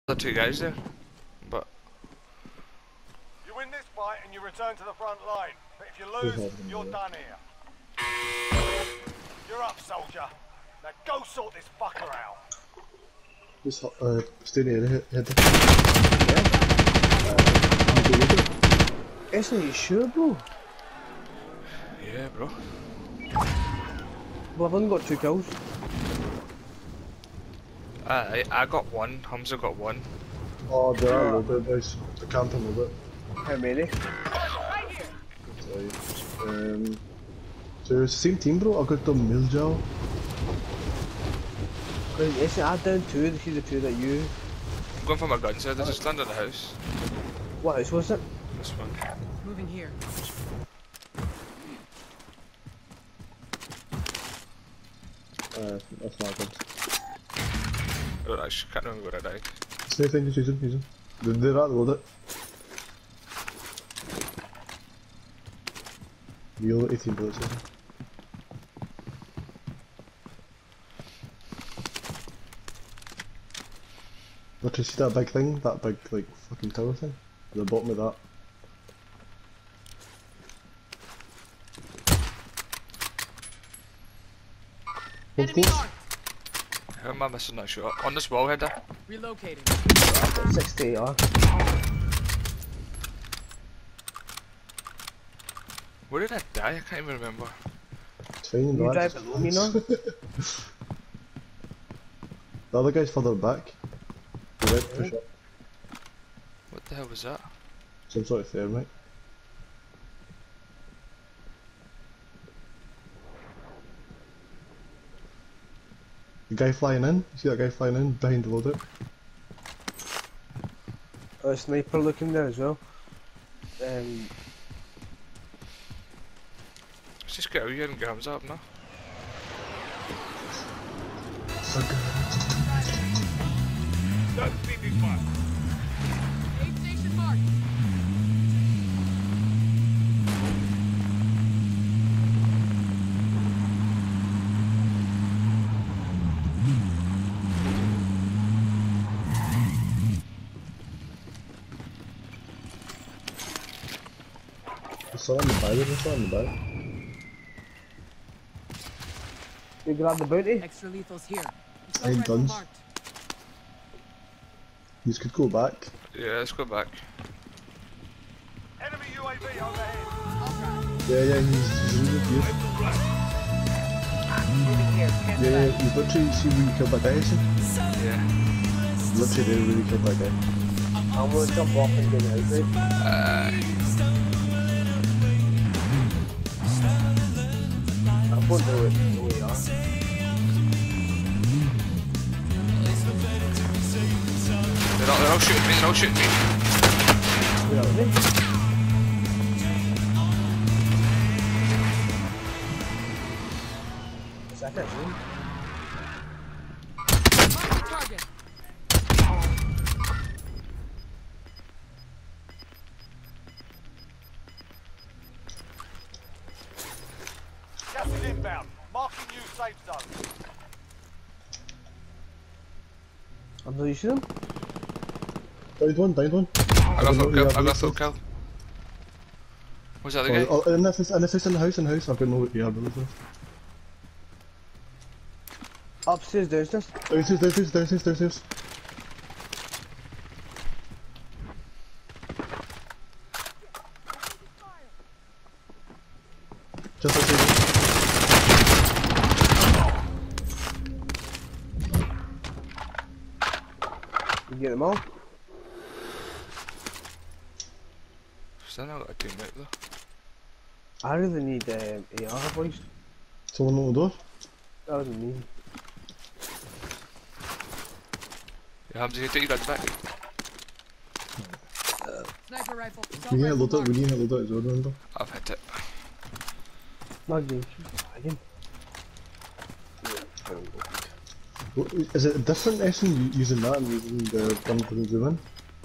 The two guys there, but you win this fight and you return to the front line. But if you lose, you're done here. You're up, soldier. Now go sort this fucker out. Just stay near the head. Isn't he sure, bro? yeah, bro. Well, I've only got 2 kills. I got one. Hamza got one. Oh, there are a little bit, boys. They're camping a little bit. How many? So it's the same team, bro. I got the Miljal. Isn't I down 2? This is the 2 that you. I'm going for my guns here. They just land in the house. What house was it? This one. Moving here. That's not good. I don't actually can't remember where I died. Same thing, just use them. They're at the load it. You only 18 bullets, isn't it? Look, you see that big thing? That big, like, fucking tower thing? At the bottom of that. Hold Enemy close. marked. How am I missing that shot? On this wall header. Relocating. 68 are. Where did I die? I can't even remember. It's fine, You relax. drive it alone, you know? The other guy's further back. The red push up. What the hell was that? Some sort of thermite. The guy flying in? You see that guy flying in behind the loadout? A sniper looking there as well. Let's just get out here and get Hamza up now. Aid station marked. I saw on the back, I saw on the back. You grab the bounty? Extra lethals here. I ain't guns. Marked. You could go back. Yeah, let's go back. Enemy UAV overhead. Yeah, he's really good. Yeah, he's literally, see where you killed that guy, is he? Yeah. Literally there where you killed that guy. I'm gonna jump off and get it out, right? I won't know where you are. They're all shooting me. They're all shooting me. You know what I mean? Is that it, man? Mark the target. Gas is inbound. Marking new safe zone. I'm not using them. Downed one, downed one. I got full kill. Yeah, I got full kill. Was that the guy? Oh, and if it's in the house, I've got no abilities left. Upstairs, downstairs. Downstairs. Just outside. You get them all? Still not got a teammate though. I really need AR boys. Someone on the door. That wasn't me. Yeah, Hamza, you take your guns back. Sniper rifle. We need a Assault rifle loadout, we need a loadout as well, remember? I've hit it. Not good. Again. Is it a different Essen using that and using the gun for the zoom in?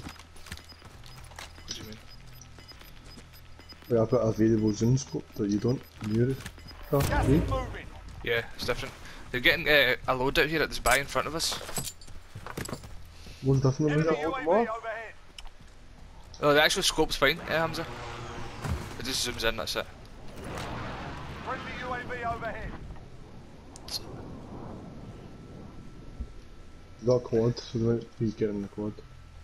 What do you mean? Wait, I've got a variable zoom scope that you don't. Near it. Oh, Gas me? is moving. Yeah, it's different. They're getting a loadout here at this bay in front of us. One definitely. Enemy hold them UAV off. overhead. Oh, the actual scope's fine, Hamza. It just zooms in, that's it. Friendly UAV overhead. Got a quad, so they might be getting the quad.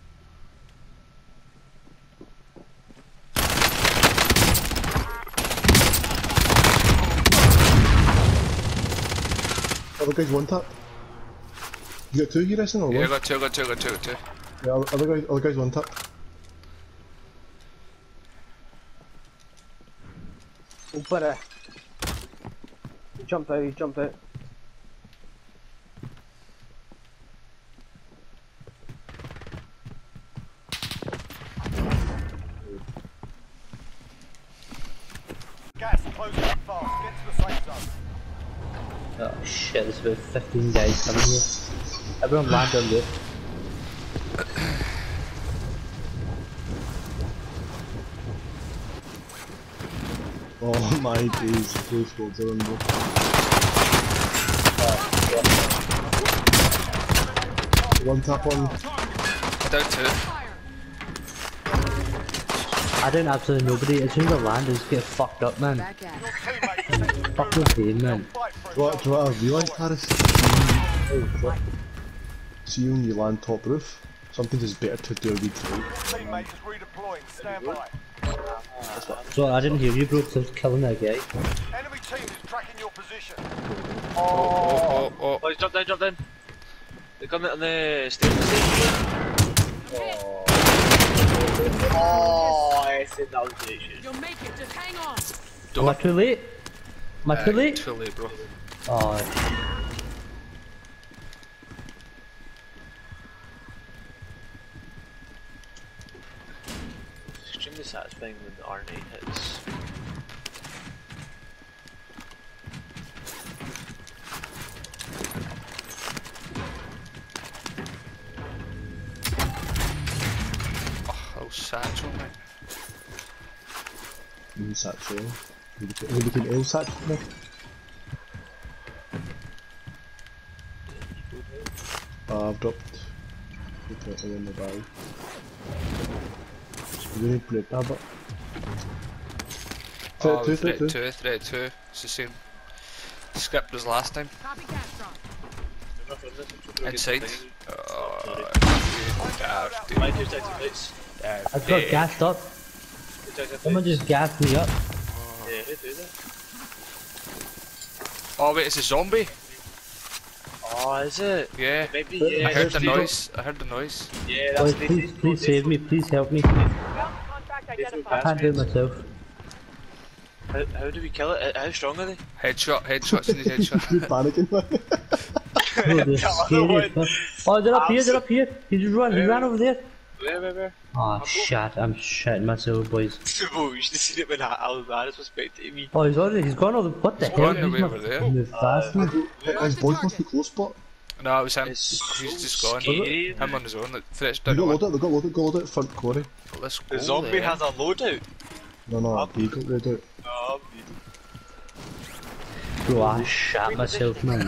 Other guy's one tap. You got two here, Racing, or Yeah, I one? got two, I got two, I got two, I got two. Yeah, other guy's one tap. ऊपर है. He jumped out. He jumped out. Gas closing in fast. Get to the safe zone. Oh shit, there's about 15 guys coming here. Everyone land on there. Oh my days, two squads are on there. One tap on. Down two. Fire. I don't absolutely nobody. As soon as I land, I just get fucked up, man. Back at Your it. teammates are Fuck the game, man. fight for Do you know what I realised, Harris? See when you land top roof, sometimes it's better to do a retreat. Your teammate is redeploying. Stand by. So I didn't hear you, bro, because I was killing that guy. Enemy team is tracking your position. Oh. Oh, he's dropped down, dropped down. They're coming on the stairs. Oh, I said that was great shit. You'll make it. Just hang on. Am I too late? Am I too late? Too late, bro. Oh, It's extremely satisfying when the R8 hits. Oh, satchel, mate. Satchel. Who became ill satchel now? I've dropped. Put it in the bag. You need to play tablet. Oh, Two. threat two. It's the same script as last time. Copy Castron. Inside. Mike, who's down to lights? I got gassed up. Someone just gassed me up. Yeah, who do that? Oh wait, it's a zombie. Oh, is it? Yeah. Maybe, yeah. I heard the that's noise. I heard the noise. Yeah, Boys, that's please save me. Please help me. I can't do it myself. How do we kill it? How strong are they? Headshots in his headshot. You're panicking, man. Bro, they're scary. Oh, they're up here. They're up here. He just ran. He ran over there. Where? Oh shit! I'm shitting myself, boys. Oh, you should have seen it when Alvarez was spectating me. Oh, he's gone over. What the hell? gone He's away not over there. move fast, man. His voice must be close, but No, it was him. It's He's so just gone. scary. Him on his own. Like, threats they down got the loaded. They got loaded front quarry. Let's go The zombie there. has a loadout. No, he got loaded. Oh, Bro, I shat myself, man.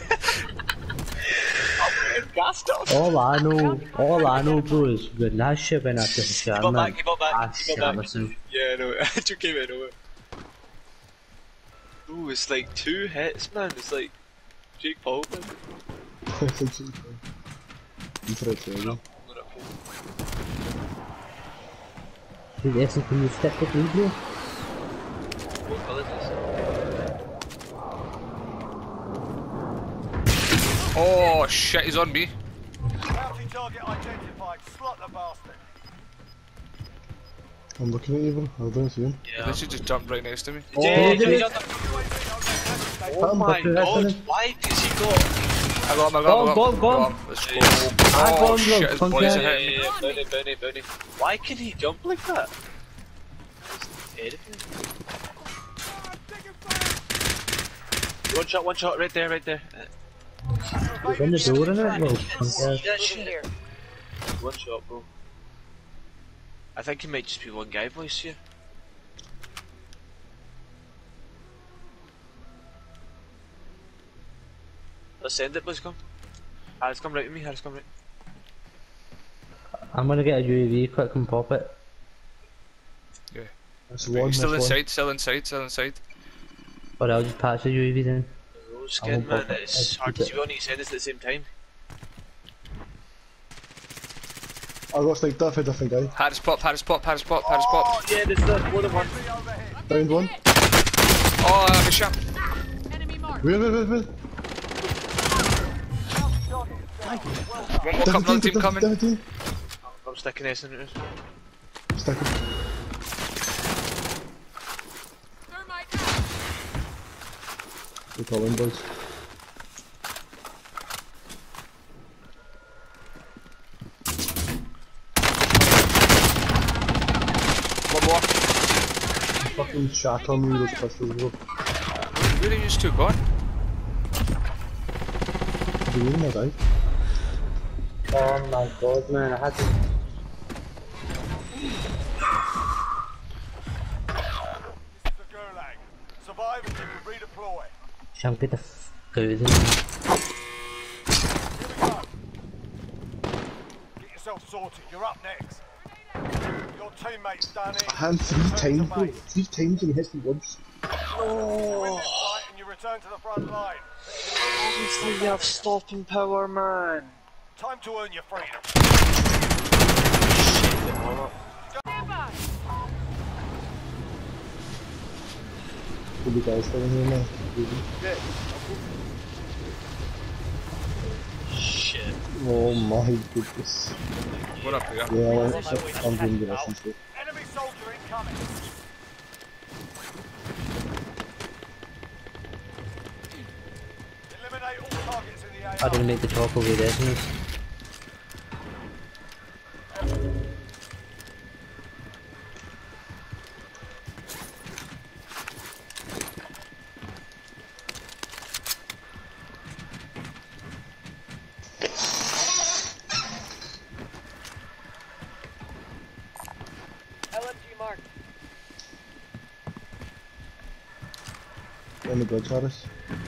gassed up. All I know, bro, is when that shit went after the shot, got man. back, he got back, I he got shat back. myself. Yeah, no, I took him in over. Ooh, it's like 2 hits, man. It's like Jake Paul, man. You try to tell me. Dude, Essence, can you step up, bro? What colour is this? Oh shit, he's on me. Bounty target identified. Slot the bastard. I'm looking at you, bro. I don't see him. Yeah. They should just jump right next to me. Yeah, did he's it? on the- Hit Oh him, my but god, that's why has he got... I got him, I got him. Go on, go on. Let's go. I Oh got him, shit, his bro. boys are Yeah, hitting me. Bounty. Why can he jump like that? That's terrifying. One shot, right there. He's in the door, innit? Well, yeah. That shit. One shot, bro. I think it might just be one guy, boys, here. Let's send it, boys, come. Harris, come right with me, Harris, come right. I'm gonna get a UAV quick and pop it. That's You're one. still that's one. inside, still inside, still inside. Or I'll just patch the UAV then. Rose skin, won't man, pop it. it's I'll hard keep to see. We all need to send this at the same time. I got sniped off a different guy. Harris pop, Harris pop, Harris pop, Harris pop. Yeah, there's more than one. Downed one. Oh, I have a shot. Enemy mark. Where? One more coming, another team coming. Different team. I'm sticking S in it. Stick it. Thermite. We call in, boys. One more. Fucking shot on me with those pistols, bro. Where are you two gone? Do you know that? Oh my god, man, I had to. This is the Gulag. Survive and you can redeploy. Jump get the f out of here. Here we go. Get yourself sorted. You're up next. Your teammates done it. I had him 3 times, bro. 3 times and he hits me once. You win this fight and you return to the front line. Obviously, you have stopping power, man. Time to earn your freedom. Good you guys still in here now. Shit. Oh my goodness. What up here? Yeah, I'm doing the lessons here. Enemy soldier incoming. Eliminate all targets in the AR. I didn't make the talk over the essence. LMG mark. On the bridge, Harris.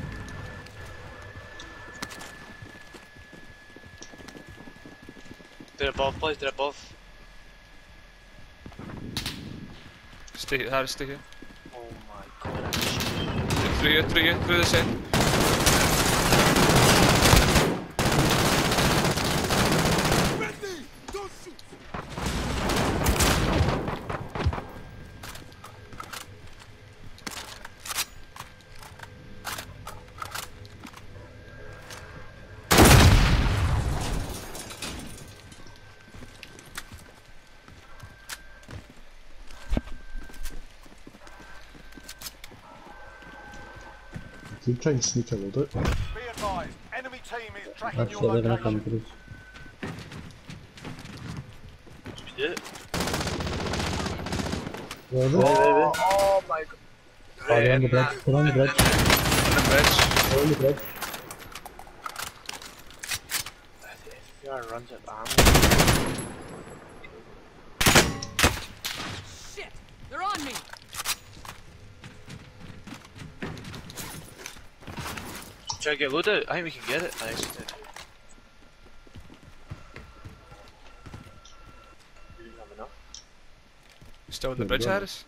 They're above, boys, they're above. Stay here, Harris, stay here. Oh my god. Through this end. Keep trying to sneak a load out. Be advised, enemy team is tracking That's your it, they're gonna come location. through. Should we do it? Where are they? Oh my god. Oh, they're on the bridge, they're on the bridge. On the bridge. They're on the bridge. FPR runs at arm. Shit. They're on me. Try to get load out. I think we can get it. Nice. We didn't have enough. Still on the bridge, Harris?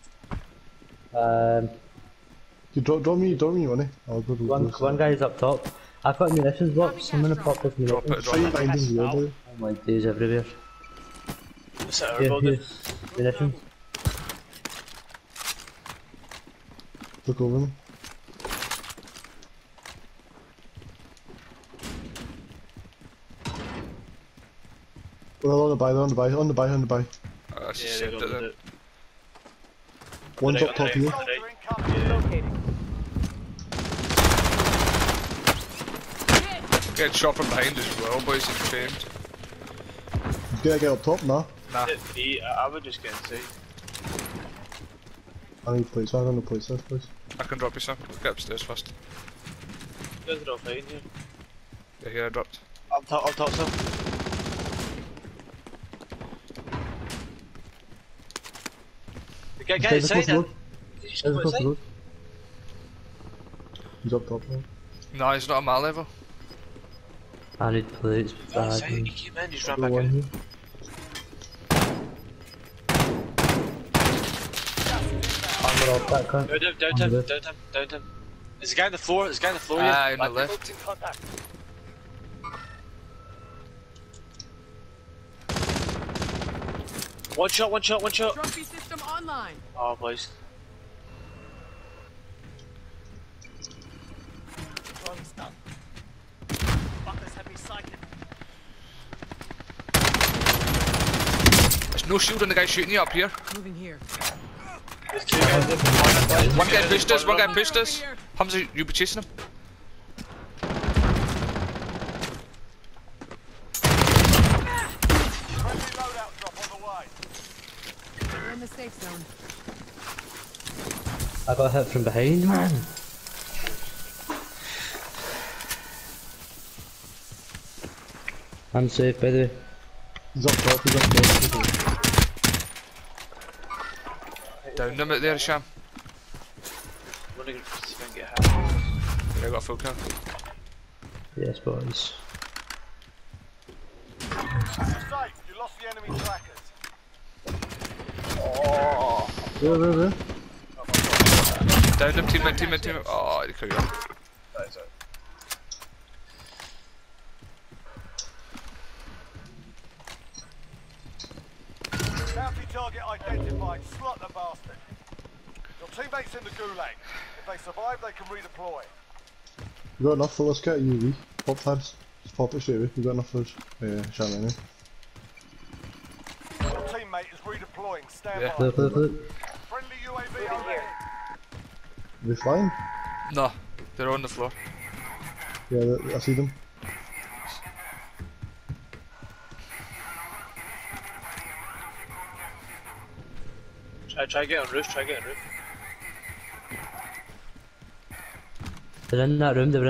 You drop me money. I'll go to One guy's up top. I've got munitions box, I'm gonna pop this Drop munitions. it, Try drop it. finding the other. Oh my days, everywhere. What's that, our Here, building? here's munitions. Look over me. Well, on the buy. Oh, that's Yeah, just they saved got it load then. out. One's Right, up top right, here. right. Soldier incoming. Locating. Get shot from behind as well, boys, it's trained. You gotta get up top now. Nah. Hit three, I would just get inside. I need plates. I'm gonna place this, please. I can drop you some. Get upstairs first. You guys are all fine here. Yeah, here I dropped. I'll top some. Get Stay inside the then. road. Did you Stay the go close inside? road. He's up top now. No, he's not at my level. I need plates Go bad. inside, you came in, just ran Go back one out. here. armor off that cunt. Downed him. There's a guy on the floor, On the yeah. left. In contact. One shot. Trophy system online. Oh, boys. Drone's done. Fuckers have me psychic. There's no shield on the guy shooting you up here. Moving here. There's two guys there. One guy pushed us, one guy pushed Over us. here. Hamza, you be chasing him. Friendly loadout drop on the way. We're in the safe zone. I got hit from behind, man. I'm safe, by the way. He's up top, he's up top. Down him out there, Sham. I'm gonna see if I can get half. Yeah, I got a full kill. Yes, boys. You're safe. You lost the enemy trackers. Where? Down him, teammate. Oh, he killed you. Bounty target identified. Slot the bastard. Your teammates in the gulag. If they survive, they can redeploy. You got enough for us, get a UV. Pop tabs. Just pop it straight away. You got enough for us. Sham anyway. Your teammate is redeploying. Stand Yeah. by. Look. Friendly UAV overhead. Are they flying? No, they're on the floor. Yeah, I see them. Try get on roof. They're in that room,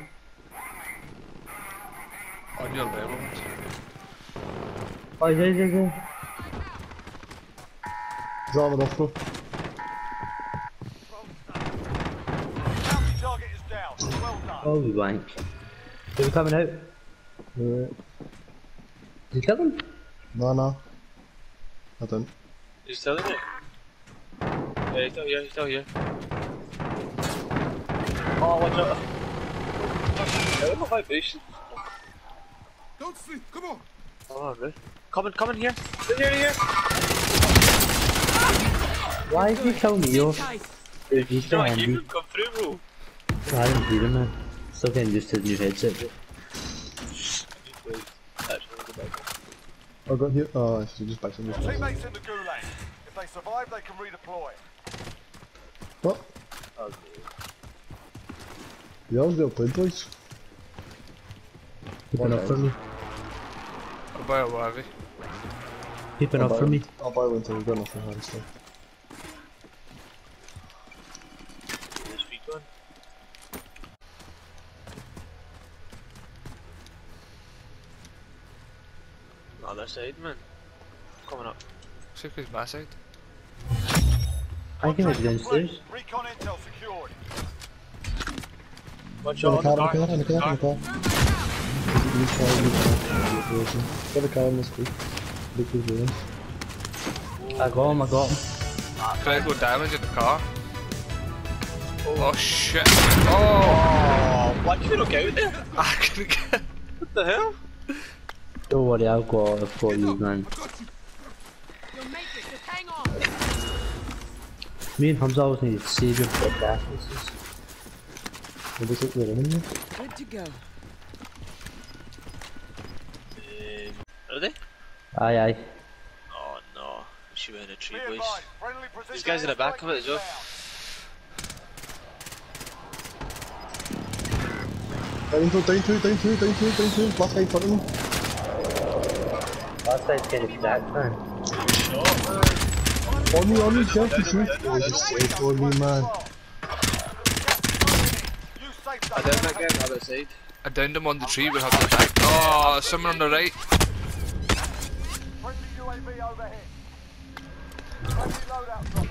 On your level. Oh, yeah. He's armored off, bro. Bounty target is down. Well done. Oh, we wank. They were coming out. Yeah. Did you kill them? No. I didn't. He's still in it. Yeah, he's still here. Oh, watch out. Yeah, my patient. Don't sleep. Come on. Oh, really? Coming here. Here. Why did you kill me? You're Tight. he's still Keep handy. him come through, bro. I didn't hear him, man. Still getting used to the new headset. I got here. Oh, so just back some. Teammates in the gulag. If they survive, they can redeploy. What? Yeah, I was well played, boys. Keeping up for me. I'll buy a Wavy. Keeping up for me. I'll buy one till we've got nothing hard stuff. Other side, man. Coming up. See who's my side. I can make it Contract complete. downstairs. Recon intel secured. Watch In the out car, on the in the car. car. Get the car in this quick. Look who's doing. I got him. Critical damage in the car. Oh shit. Oh! Oh, why did you not get out there? I couldn't get. What the hell? Don't worry, I've got you, man. You'll make it. Just hang on. Me and Hamza always need to save your dead asses. Maybe it's there, isn't it? Good to go. Are they? Aye. Oh no. She went in a tree, Be boys. advised, friendly precision These guys in the back of it as well. Down two. Last guy in front of me. Last side's getting back, man. On me, careful, shoot. Oh, just safe on me, man. You safe I downed that guy on the other side. I downed him on the tree. We have the back. Oh, someone on the right. Friendly UAV overhead. Friendly loadout drop on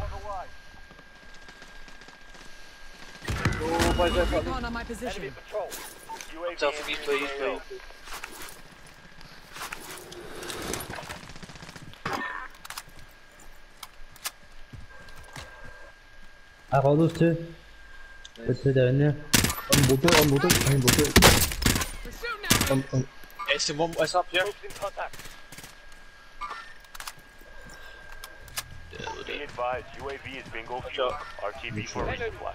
the way. Oh, boys, that's Recon on my position. Enemy patrol. UAV Self from east, please. I got those two. Put two down there. Unload it, unload it, unload it. We're shooting at them. It's in one. It's up here. Troops in contact. Yeah, load Be it. advised, UAV is bingo Watch fuel. out. RTB for resupply.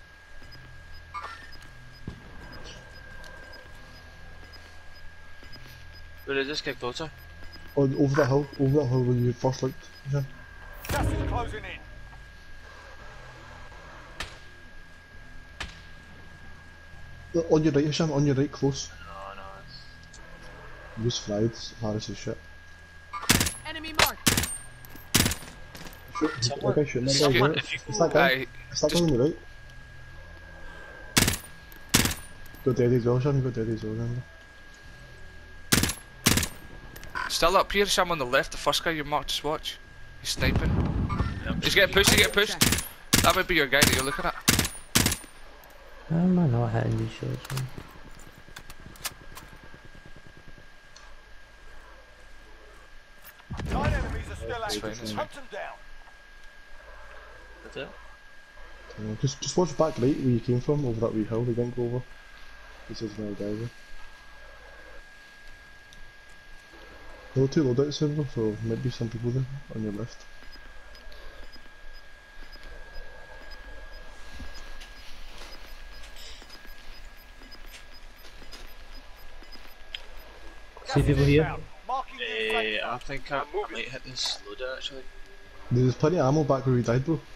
Where is this? Get closer. Over that hill where you first looked. Yeah. Gas is closing in. Look, on your right, Hisham, on your right, close. No, no. Use fried, Harris is shit. Enemy marked. Shoot, Someone- that guy shooting that guy, someone, right? if you It's that guy. Aye, It's that guy on your right. Got Daddy as well, Hisham, you got Daddy as well, remember? still up here, Sam on the left, the first guy you marked, just watch. He's sniping. He's getting pushed, he's getting pushed. That might be your guy that you're looking at. How am I not hitting these shots, man? Nine enemies are still That's fine, active. that's Hunt them down. That's it. Just watch back right where you came from, over that wee hill they didn't go over. This is now guys. There were two loadouts in there, so might be some people there on your left. See people here? Marking new safe I think I might hit this loader actually. There's plenty of ammo back where we died, bro.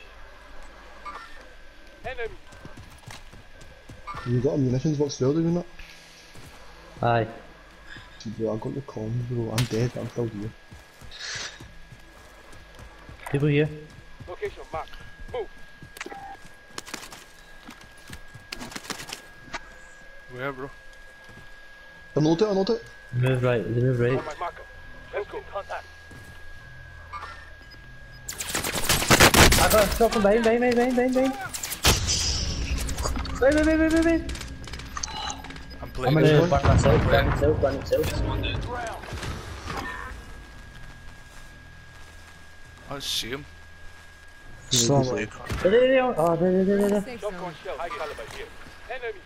enemy. You got a munitions box there, do you not? Aye. See, bro, I got the comms, bro. I'm dead, but I'm still here. People here. Location marked. Move. Where, bro? Unload it, unload it. They move right, they move right. My marker. Let's go. Contact. I got a shot from behind. Behind. I'm I'm playing. gonna one. burn myself. There's one down. Ground. Let's see him. There. Oh, there. Safe zone. Shell. High caliber here. Enemy.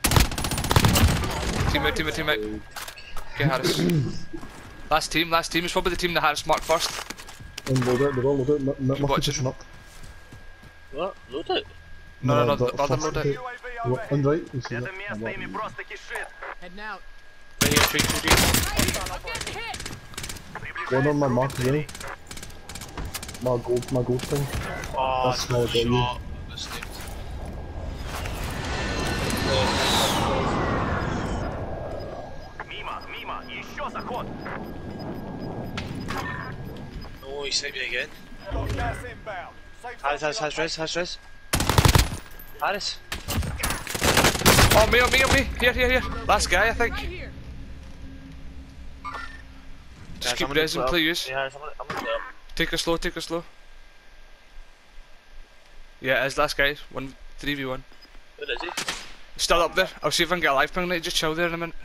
Teammate. Get Harris. last team is probably the team that Harris marked first. Unload it, they're all loaded. Must be watch it. pushing up. What? Load it. No, the the other first loadout. two. UAV What, on overhead. right, you see Это that? место ими просто кишит. Heading out. Right here, tree. I'm getting hit. One on my mark there. My gold thing. Oh, That's small, no but you- shot. Mistake. Мимо, еще заход. No, he saved me again. Got gas inbound. Safe zone Has res. Harris. Oh, me. Here. Last guy, I think. Right here. Just Guys, keep I'm gonna resing, put up. please. Yeah, Harris, I'm gonna put up. Take it slow. Yeah, it's last guy. 3v1. Where is he? Still up there. I'll see if I can get a life ping. Just chill there in a minute.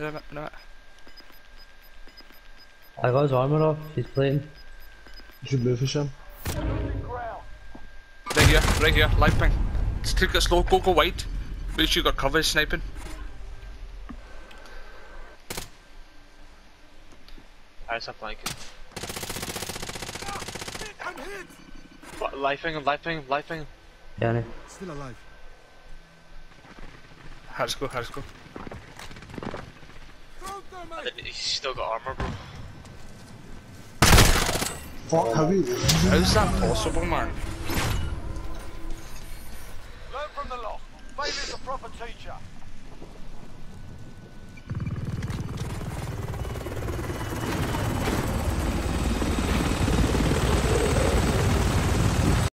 I got his armor off. He's playing. You should move, Hisham. ground. Right here. Life ping. Just take it slow. Go wide. Make sure you got cover sniping. Harris, I'm flanking. What? Lifing. Danny. Harris go. He's still got armor, bro. Fuck, how you? How's that possible, man? Learn from the loss. Failure's a proper teacher.